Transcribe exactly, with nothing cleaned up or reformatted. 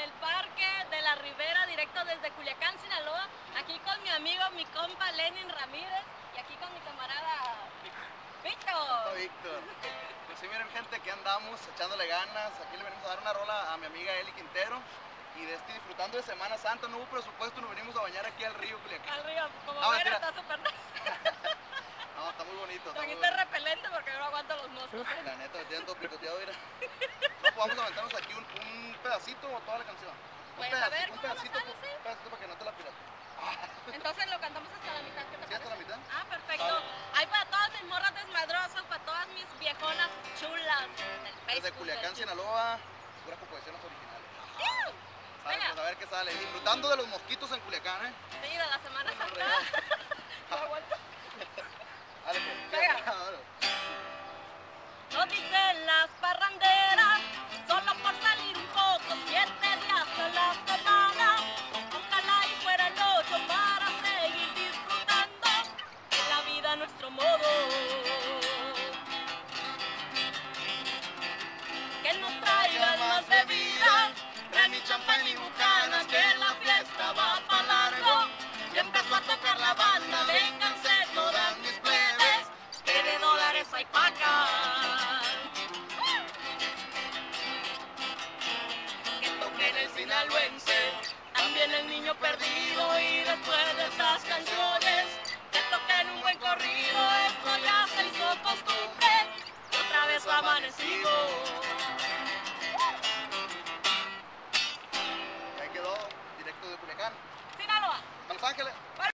el parque de la Ribera, directo desde Culiacán, Sinaloa, aquí con mi amigo, mi compa Lenin Ramírez, y aquí con mi camarada Víctor. Víctor. Pues sí, miren gente, que andamos echándole ganas. Aquí le venimos a dar una rola a mi amiga Eli Quintero. Y de este, disfrutando de Semana Santa, no hubo presupuesto, nos venimos a bañar aquí al río Culiacán. Al río, como No, ven, mentira. está súper nice. No, está muy bonito. Está muy Trajiste bonito. repelente porque yo no aguanto los moscos. La neta, me tienen todo picoteado, mira. No, podemos aventarnos aquí un, un pedacito o toda la canción. Un Pues, pedacito, a ver, un ¿cómo nos pedacito, sale, sí? un pedacito para que no te la pirates. Entonces lo cantamos hasta la mitad, ¿qué te ¿Sí, hasta parece? la mitad? Ah, perfecto. Ahí para todas mis morras desmadrosas, para todas mis viejonas chulas del Facebook. Desde Culiacán, del Sinaloa, puras composiciones originales. YouTube. Sale, Venga. pues a ver qué sale. Disfrutando de los mosquitos en Culiacán, ¿eh? Sí, de la Semana Bueno, Santa. real. No aguanto. Dale, pues. Venga. Dale. No dicen las parranderas, solo por salir un poco, siete días a la semana. Ojalá y fuera el ocho para seguir disfrutando de la vida a nuestro modo. Que nos traigan más bebidas, ni champán ni bucanas, que la fiesta va pa' largo. y empezó a tocar la banda, vénganse todas mis plebes, que de dólares hay pacas. Que toquen el sinaloense, también el niño perdido, y después de esas canciones, que toquen un buen corrido, esto ya se hizo costumbre, y otra vez ha amanecido. Ahí quedó, directo de Culiacán. Sinaloa. A Los Ángeles.